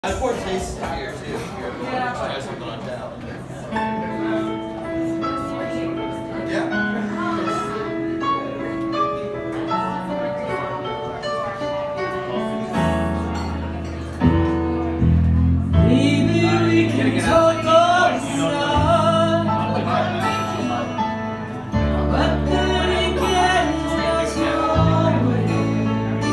Of course, tastes here too. Yeah. Try something on tap. Yeah. Maybe we can talk all night, but then again there's no way.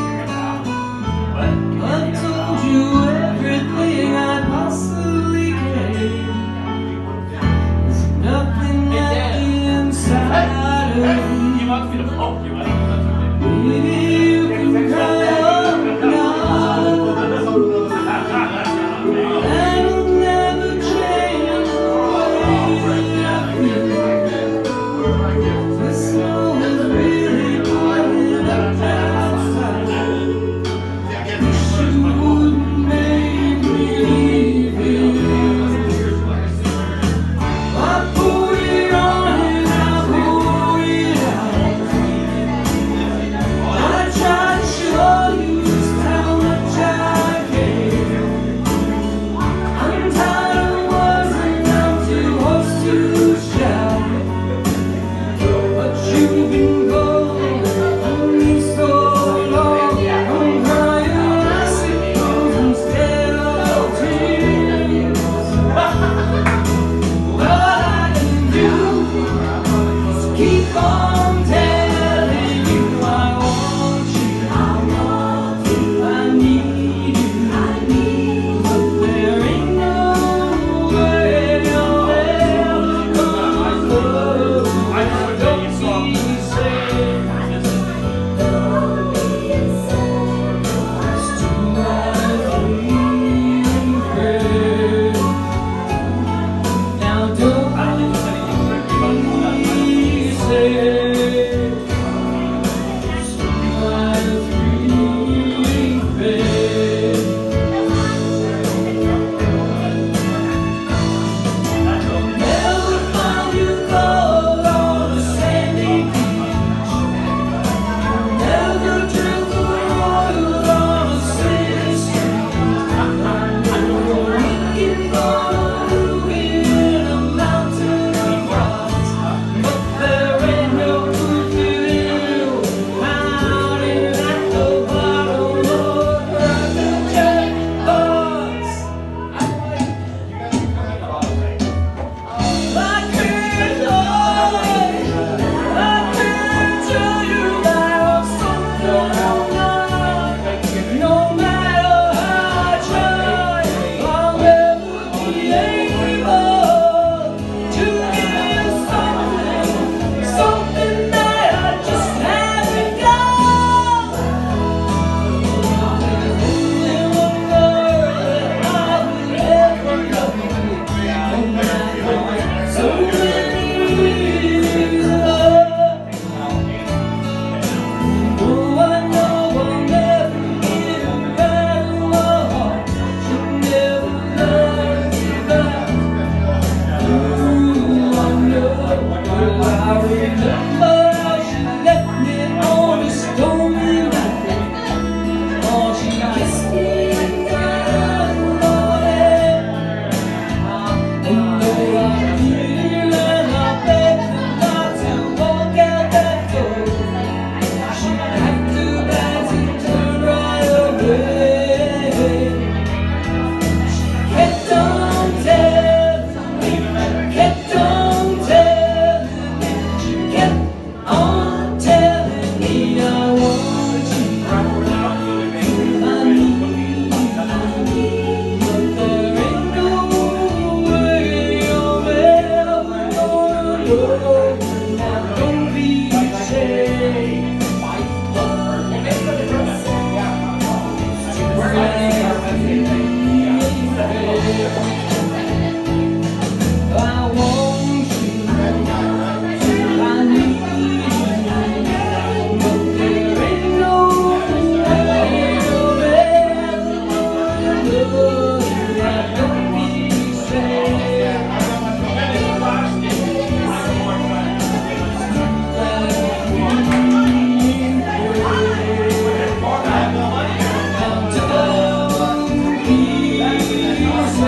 I've told you everything I possibly can. There's nothing at the inside of me. He wants me to poke you. I don't know if that's what they do. Maybe you can come now. That'll never change.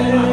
say